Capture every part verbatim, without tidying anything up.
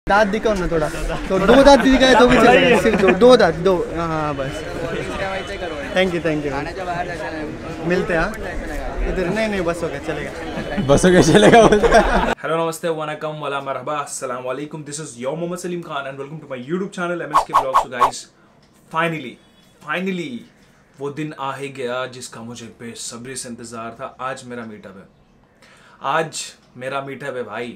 दांत दिखाओ ना थोड़ा, तो दो दांत दिखाए तो भी चलेगा, सिर्फ दो दो दांत दो, हाँ बस। थैंक यू थैंक यू, मिलते हैं इधर। नहीं नहीं बस हो गया चलेगा, बस हो गया चलेगा। हेलो नमस्ते वनकम वाला मरहबा अस्सलाम वालेकुम, this is your Mohammed Salim Khan and welcome to my YouTube channel M S K blogs. Guys finally finally वो दिन आ ही गया जिसका मुझे बेसब्री से इंतजार था। आज मेरा मीटअप है, आज मेरा मीटअप है भाई।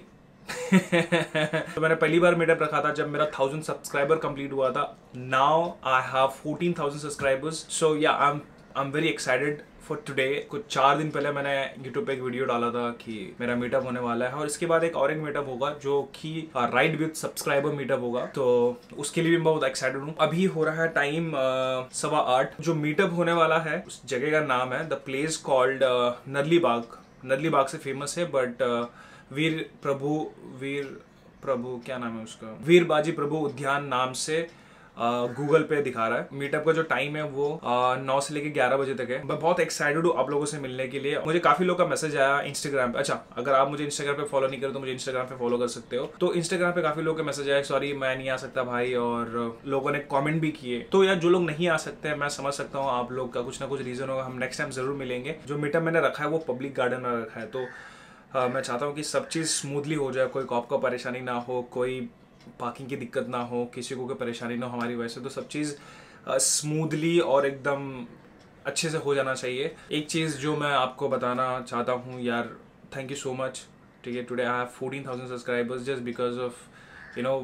तो मैंने पहली बार मीटअप रखा था जब मेरा थाउजेंड सब्सक्राइबर कंप्लीट हुआ था। Now I have fourteen thousand subscribers, so yeah I am I am very excited for today. कुछ चार दिन पहले मैंने यूट्यूब पे एक वीडियो डाला था कि मेरा मीटअप होने वाला है, और इसके बाद एक और एक मीटअप होगा जो कि राइड विद सब्सक्राइबर मीटअप होगा, तो उसके लिए भी मैं बहुत एक्साइटेड हूँ। अभी हो रहा है टाइम सवा आठ। जो मीटअप होने वाला है उस जगह का नाम है the place called Narli Bagh. Narli Bagh से फेमस है, बट वीर प्रभु वीर प्रभु क्या नाम है उसका, वीर बाजी प्रभु उद्यान नाम से गूगल uh, पे दिखा रहा है। मीटअप का जो टाइम है वो नौ uh, से लेके ग्यारह बजे तक है। मैं बहुत एक्साइटेड हूँ आप लोगों से मिलने के लिए। मुझे काफी लोग का मैसेज आया इंस्टाग्राम पे। अच्छा, अगर आप मुझे इंस्टाग्राम पे फॉलो नहीं करो तो मुझे इंस्टाग्राम पे फॉलो कर सकते हो। तो इंस्टाग्राम पे काफी लोग का मैसेज आया, सॉरी मैं नहीं आ सकता भाई, और लोगों ने कॉमेंट भी किए। तो यार जो लोग नहीं आ सकते मैं समझ सकता हूँ, आप लोग का कुछ ना कुछ रीजन होगा। हम नेक्स्ट टाइम जरूर मिलेंगे। जो मीटअप मैंने रखा है वो पब्लिक गार्डन में रखा है, तो uh, मैं चाहता हूँ कि सब चीज़ स्मूथली हो जाए, कोई कॉप का परेशानी ना हो, कोई पार्किंग की दिक्कत ना हो, किसी को कोई परेशानी ना हो हमारी वजह से। तो सब चीज़ स्मूथली और एकदम अच्छे से हो जाना चाहिए। एक चीज़ जो मैं आपको बताना चाहता हूँ यार, थैंक यू सो मच। ठीक है, today I have fourteen thousand subscribers just because of you know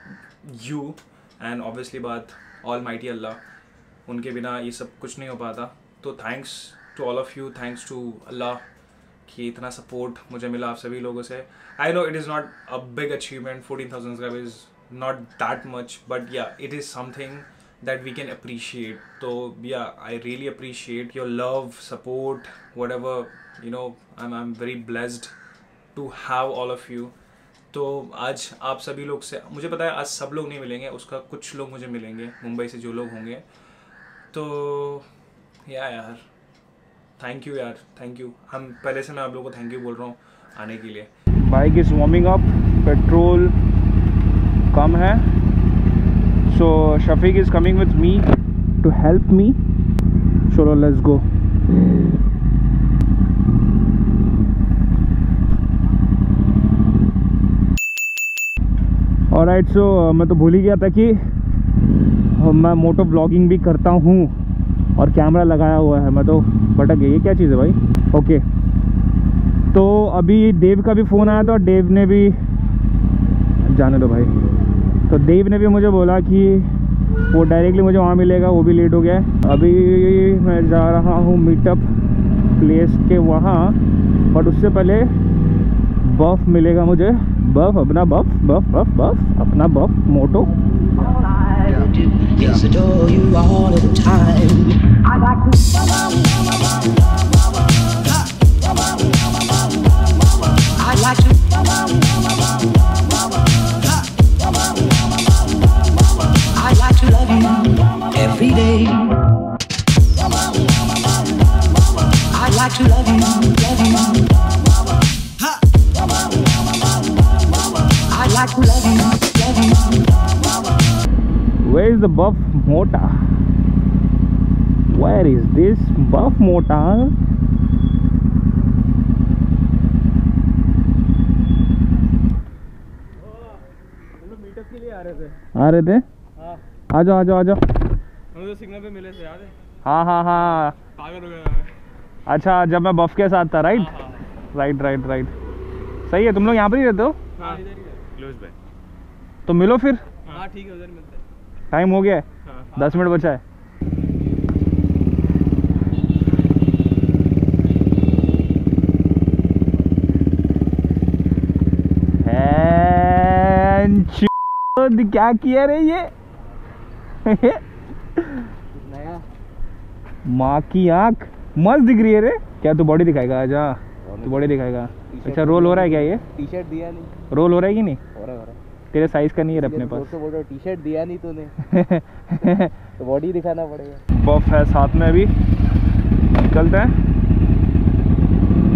you and obviously बात ऑल माइटी अल्लाह, उनके बिना ये सब कुछ नहीं हो पाता। तो thanks to all of you, thanks to Allah कि इतना सपोर्ट मुझे मिला आप सभी लोगों से। I know it is not a big achievement, fourteen thousand subscribers is not that much, but yeah it is something that we can appreciate. तो yeah I really appreciate your love, support, whatever you know. I am I am very blessed to have all of you. तो आज आप सभी लोग से, मुझे पता है आज सब लोग नहीं मिलेंगे, उसका कुछ लोग मुझे मिलेंगे मुंबई से जो लोग होंगे। तो या यार थैंक यू यार, थैंक यू। हम पहले से मैं आप लोगों को थैंक यू बोल रहा हूँ आने के लिए। Bike is warming up, petrol कम है, so Shafiq is coming with me to help me. चलो लेट्स गो। ऑलराइट, सो मैं तो भूल ही गया था कि मैं मोटो ब्लॉगिंग भी करता हूँ और कैमरा लगाया हुआ है। मैं तो भटक गई, ये क्या चीज़ है भाई। ओके, तो अभी देव का भी फ़ोन आया था और देव ने भी, जाने दो भाई, तो देव ने भी मुझे बोला कि वो डायरेक्टली मुझे वहाँ मिलेगा, वो भी लेट हो गया है। अभी मैं जा रहा हूँ मीटअप प्लेस के वहाँ, बट उससे पहले बफ मिलेगा मुझे। बफ अपना बफ बफ बफ बफ अपना बफ मोटो। Yes, adore you all the time. I like to. I like to. I like to love you every day. I like to love you, love you. I like to love you, love you. Where is the buff motor? Where is this buff motor? हम लोग meetup के लिए आ रहे थे। आ रहे थे? हाँ। आ जाओ आ जाओ आ जाओ। हम तो सिग्नल पे मिले थे, याद है? हाँ हाँ हाँ। पागल हो गया मैं। अच्छा, जब मैं बफ के साथ था, राइट? हाँ, हाँ। Right right right. सही है, तुम लोग यहाँ पर ही रहते हो? हाँ, इधर ही है। Close by. तो मिलो फिर। हाँ ठीक है, उधर मिलते हैं। टाइम हो गया है, हाँ, दस मिनट बचा है। क्या किया रे ये? नया माँ की आँख मस्त दिख रही है रे। क्या तू बॉडी दिखाएगा? आजा, तू बॉडी दिखाएगा। अच्छा, रोल हो रहा है क्या ये? टी शर्ट दिया नहीं। रोल हो रहा है कि नहीं? हो रहा है, हो रहा है। तेरे साइज का नहीं है अपने पास। तो बोल रहा टी शर्ट दिया नहीं तूने। तो बॉडी दिखाना पड़ेगा। बफ है साथ में, अभी चलते हैं।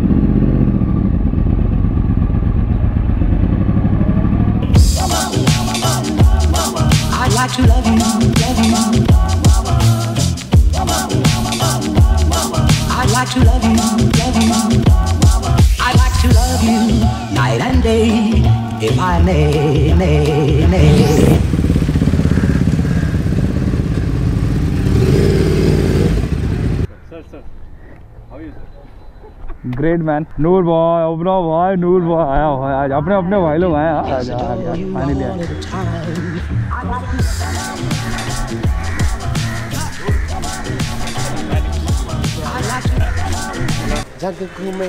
Come on, come on. to love you, love you. I'd like to love you, love you. I'd like to love you night and day, if I may, may, may. Great man. Noor भाई, अपना भाई नूर भाई आया भाई, आज अपने अपने भाई लोग आए। आज आ गया फाइनली आया। जग घूमे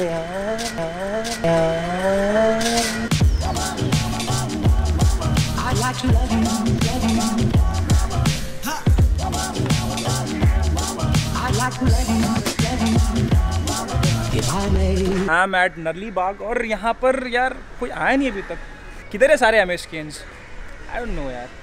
आई एम एट नरली बाग और यहाँ पर यार कोई आया नहीं अभी तक। किधर है सारे एमएसकियंस? आई डोंट नो यार।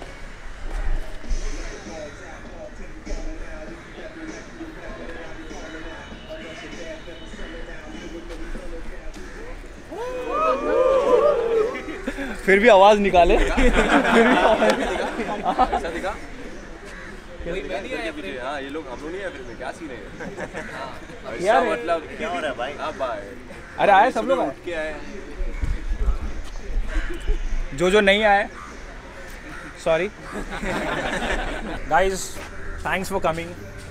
फिर भी आवाज निकाले। फिर भी आवाज निकाले। कोई मैं नहीं आया फिर। हाँ ये लोग हम लोग नहीं आए फिर में क्या सीन है यार? मतलब क्या हो रहा है भाई? आप भाई अरे आए सब लोग आए। क्या है जो जो नहीं आए sorry guys, thanks for coming,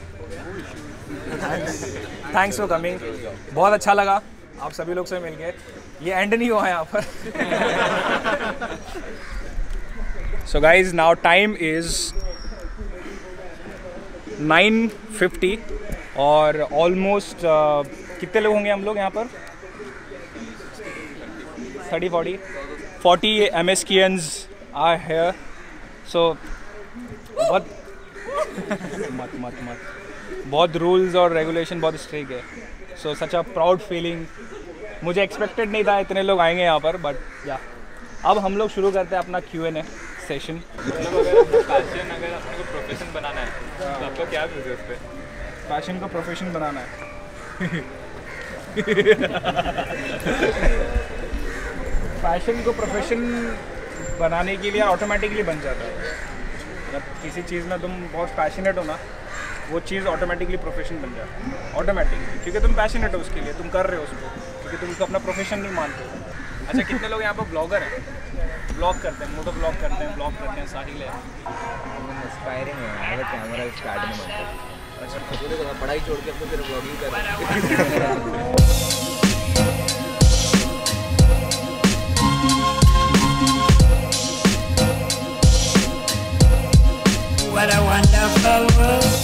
thanks for coming. बहुत अच्छा लगा आप सभी लोग से मिल गए। ये एंड नहीं हुआ यहाँ पर। So guys now time is nine fifty और ऑलमोस्ट uh, कितने लोग होंगे हम लोग यहाँ पर? Thirty forty forty M S कियंस आर हेयर। सो बहुत मत मत मत बहुत रूल्स और रेगुलेशन बहुत स्ट्रिक्ट है। So such a proud feeling. मुझे एक्सपेक्टेड नहीं था इतने लोग आएंगे यहाँ पर, बट या अब हम लोग शुरू करते हैं अपना क्यू एन ए सेशन। फैशन अगर अपने को प्रोफेशन बनाना है तो आपको क्या व्यूज है उस पर? फैशन को प्रोफेशन बनाना है। फैशन को प्रोफेशन बनाने के लिए ऑटोमेटिकली बन जाता है। जब किसी चीज़ में तुम बहुत पैशनेट हो ना, वो चीज़ ऑटोमेटिकली प्रोफेशन बन जाता है ऑटोमेटिकली, क्योंकि तुम पैशनेट हो उसके लिए, तुम कर रहे हो उसको, क्योंकि तुम उसको अपना प्रोफेशन नहीं मानते हो। अच्छा कितने लोग यहाँ पर ब्लॉगर हैं? ब्लॉग करते हैं, मोटो ब्लॉग करते हैं, ब्लॉग करते हैं, साहिल है। इंस्पायरिंग है अगर कैमरा स्टार्ट में बनता है। अच्छा तो पढ़ाई छोड़ के अपने फिर ब्लॉगिंग कर रहे हैं। What a wonderful world.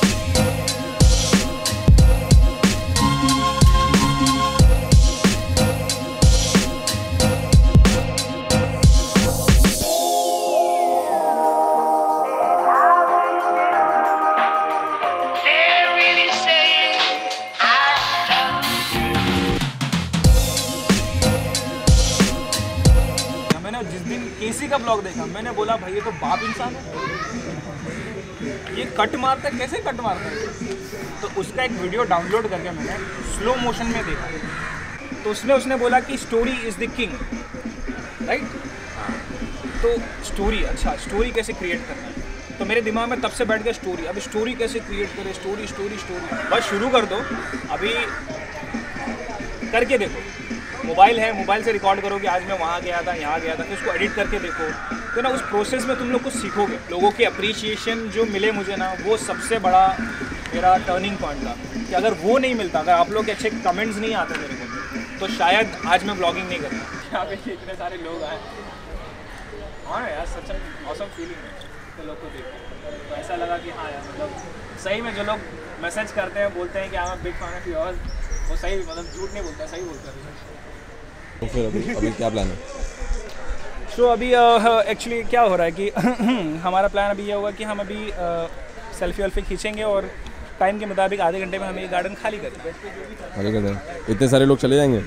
जिस दिन केसी का ब्लॉग देखा मैंने बोला भाई ये तो बाप इंसान है, ये कट मारता है, कैसे कट मारता है? तो उसका एक वीडियो डाउनलोड करके मैंने स्लो मोशन में देखा, तो उसमें उसने बोला कि story is the king, right? तो स्टोरी, अच्छा स्टोरी कैसे क्रिएट करना है? तो मेरे दिमाग में तब से बैठ गया स्टोरी। अभी स्टोरी कैसे क्रिएट करें? स्टोरी स्टोरी स्टोरी बस शुरू कर दो, अभी करके देखो। मोबाइल है, मोबाइल से रिकॉर्ड करो कि आज मैं वहाँ गया था, यहाँ गया था, फिर उसको एडिट करके देखो, तो ना उस प्रोसेस में तुम लोग कुछ सीखोगे। लोगों की अप्रिसिएशन जो मिले मुझे ना, वो सबसे बड़ा मेरा टर्निंग पॉइंट था कि अगर वो नहीं मिलता, अगर आप लोग के अच्छे कमेंट्स नहीं आते मेरे को, तो शायद आज मैं ब्लॉगिंग नहीं करता। यहाँ पे इतने सारे लोग आए, हाँ यार सच में ऑसम फीलिंग है तो लोग को देख तो ऐसा लगा कि हाँ यार मतलब सही में जो लोग मैसेज करते हैं, बोलते हैं कि I am big fan of yours, वो सही मतलब झूठ नहीं बोलता, सही बोलता है। तो फिर अभी अभी क्या प्लान है? सो so, अभी एक्चुअली uh, क्या हो रहा है कि हमारा प्लान अभी ये होगा कि हम अभी सेल्फी वेल्फी खींचेंगे और टाइम के मुताबिक आधे घंटे में हम ये गार्डन खाली करेंगे। खाली कर दें? इतने सारे लोग चले जाएंगे?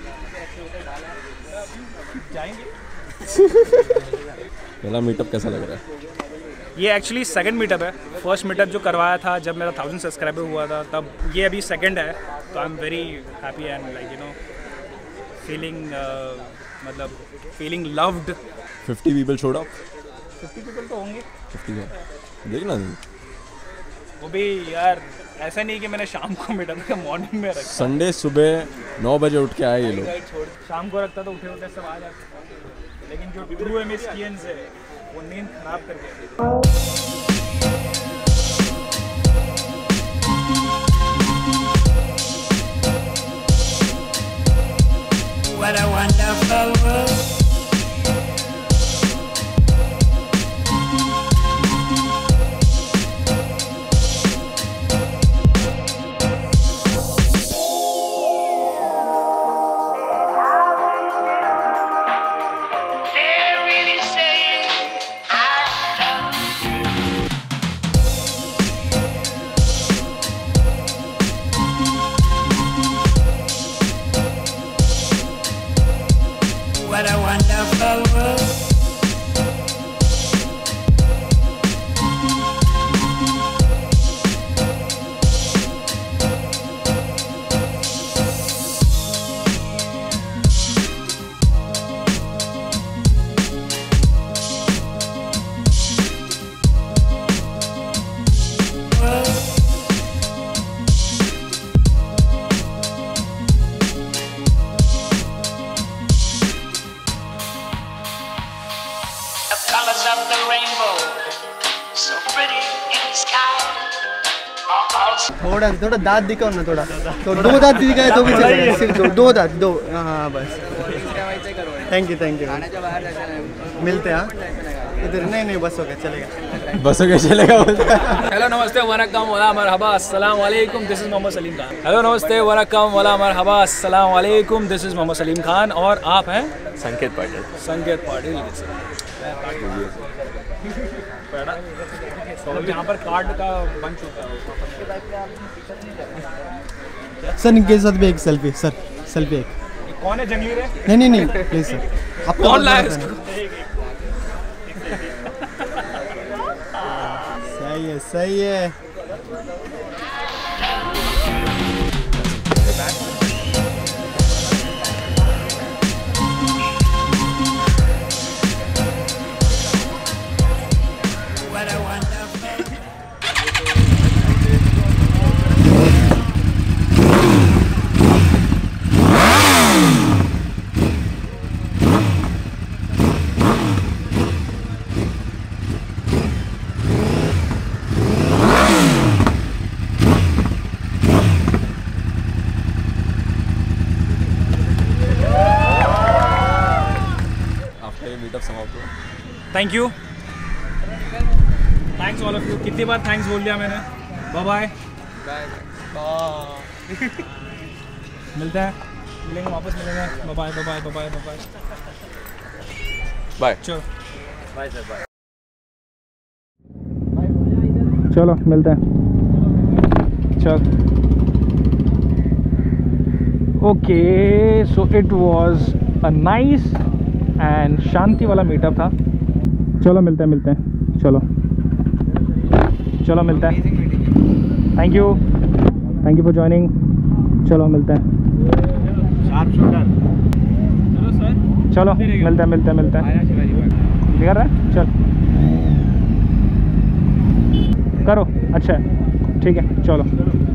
जाएंगे। पहला मीटअप कैसा लग रहा है? ये एक्चुअली सेकंड मीटअप है। फर्स्ट मीटअप जो करवाया था जब मेरा थाउजेंड सब्सक्राइबर हुआ था, तब ये अभी सेकंड है, तो I am very happy and like you know feeling मतलब feeling loved. Fifty people showed up? Fifty people तो होंगे। फिफ्टी है, देखना वो भी यार ऐसा नहीं कि मैंने शाम को मीटा था, मॉर्निंग में रखा। संडे सुबह नौ बजे उठ के आए ये लोग। छोड़ शाम को रखता तो उठे उठे सब आ जाते, लेकिन जो ट्रू एमएसकियंस है वो नींद खराब करके। What a wonderful world. What a wonderful world. Colors of the rainbow, so pretty in the sky. थोड़ा थोड़ा दांत दिखाओ ना, थोड़ा तो दो दांत दिखाए तो भी चलेगा, सिर्फ दो दो दांत दो। हाँ बस, थैंक यू थैंक यू, मिलते हैं। इधर नहीं नहीं बस हो गया, चलेगा बस हो गया, चलेगा। हेलो नमस्ते वनक्कम वला मरहबा अस्सलाम वालेकुम, this is Mohammed Salim Khan. Hello नमस्ते वनक्कम वला मरहबा अस्सलाम वालेकुम, दिस इज मोहम्मद सलीम खान और आप हैं संकेत पाटिल। संकेत पाटिल। तो यहाँ पर कार्ड का बन चुका है। सर इनके साथ भी एक सेल्फी, सर सेल्फी एक। कौन है जंगली रे? नहीं नहीं नहीं प्लीज सर, आप कौन लाया इसको? सही है सही है। What a wonderful. Thank you, thanks all of you. कितनी बार थैंक्स बोल दिया मैंने। बाय बाय बाय, मिलते हैं, मिलेंगे वापस मिलेंगे। Bye bye bye bye bye bye bye. चलो बाय सर बाय। चलो मिलते हैं। चल okay, so it was a nice and शांति वाला मीटअप था। चलो मिलते हैं मिलते हैं चलो चलो मिलते हैं। Thank you thank you for joining. चलो मिलते हैं। चलो मिलते हैं मिलते हैं मिलते हैं। दिखा रहा है, चल करो। अच्छा है, ठीक है, चलो।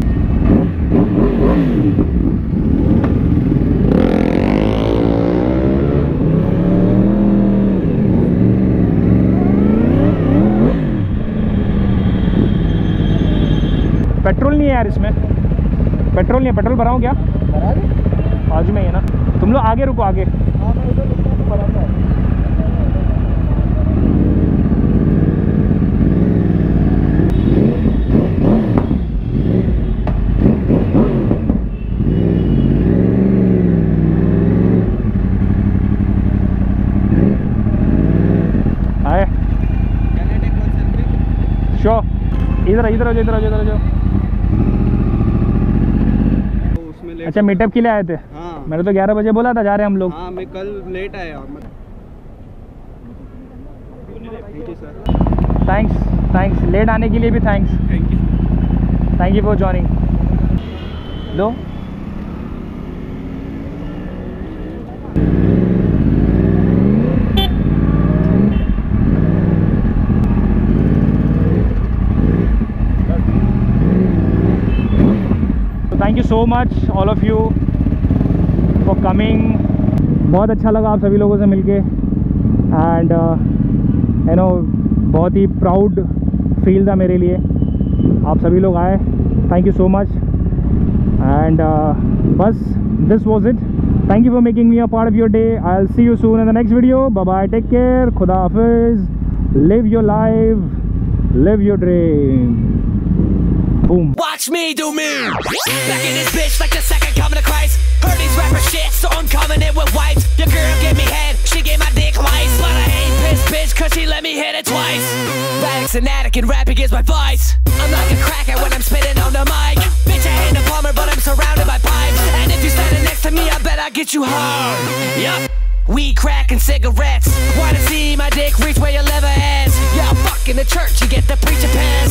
पेट्रोल नहीं है यार इसमें, पेट्रोल नहीं है। पेट्रोल भराऊँ क्या? बाजू में ही है ना। तुम लोग आगे रुको, आगे। आए शो, इधर इधर इधर इधर जाओ। अच्छा मीटअप के लिए आए थे? हाँ। मैंने तो ग्यारह बजे बोला था जा रहे हैं हम लोग। हाँ मैं कल लेट आया। Thank you sir. Thanks thanks late आने के लिए भी thanks. Thank you thank you for joining. लो thank you so much all of you for coming. बहुत अच्छा लगा आप सभी लोगों से मिलके एंड यू नो बहुत ही प्राउड फील था मेरे लिए, आप सभी लोग आए, thank you so much and बस this was it. Thank you for making me a part of your day. I will see you soon in the next video. Bye bye, take care, खुदा हाफिज, live your life, live your dream. Boom. Watch me do me. Back in this bitch like the second coming of Christ. Heard these rapper shit, so I'm coming in with wipes. Your girl gave me head, she gave my dick twice. But I ain't pissed bitch, cause she let me hit it twice. Rags and attic and rapping is my vice. I'm like a cracker when I'm spitting on the mic. Bitch, I ain't a plumber, but I'm surrounded by pipes. And if you standing next to me, I bet I get you hard. Yup. Weed, crack, and cigarettes. Wanna see my dick reach where your liver ends? Yeah, I'm fucking the church, you get the preacher pants.